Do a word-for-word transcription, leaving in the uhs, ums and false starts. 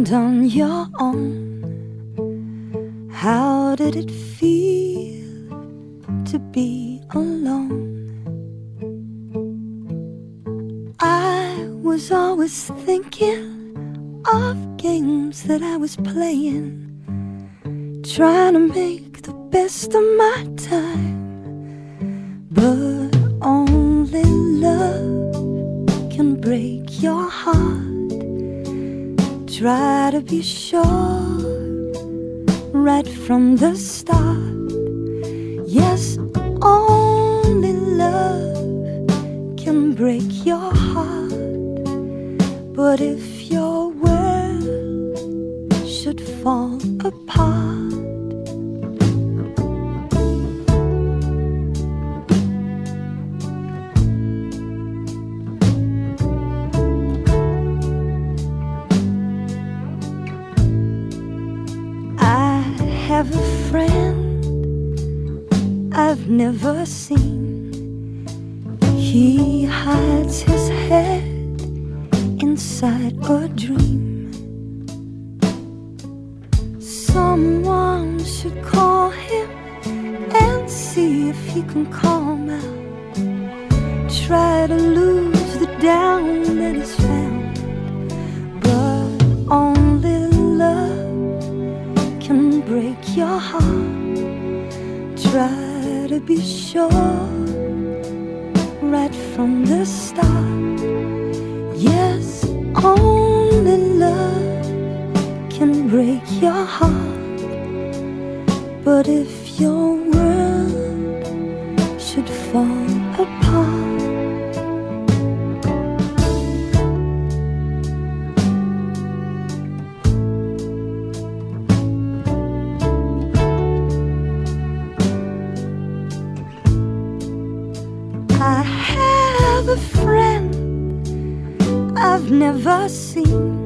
and on your own. How did it feel to be alone? I was always thinking of games that I was playing, trying to make the best of my time. But only love can break your heart. Try to be sure right from the start. Yes, only love can break your heart. But if your world should fall apart, I have a friend I've never seen. He hides his head inside a dream. Someone should call him and see if he can calm out. Try to lose the down that is found. But only love can break your heart. Try to be sure right from the start. Yes, only love can break your heart. But if your world should fall apart, I have a friend I've never seen.